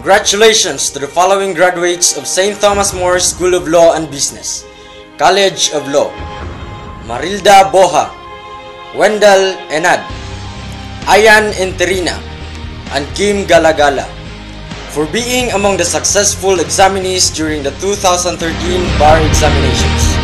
Congratulations to the following graduates of St. Thomas More School of Law and Business, College of Law: Marilda Boha, Wendell Enad, Ayan Enterina, and Kim Galagala, for being among the successful examinees during the 2013 bar examinations.